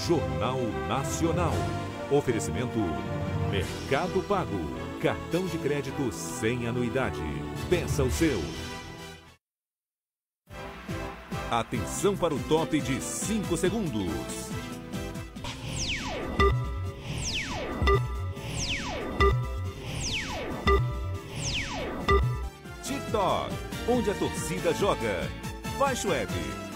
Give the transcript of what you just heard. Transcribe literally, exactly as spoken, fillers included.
Jornal Nacional. Oferecimento Mercado Pago. Cartão de crédito sem anuidade. Peça o seu. Atenção para o top de cinco segundos. TikTok, onde a torcida joga. Vai, Schweb.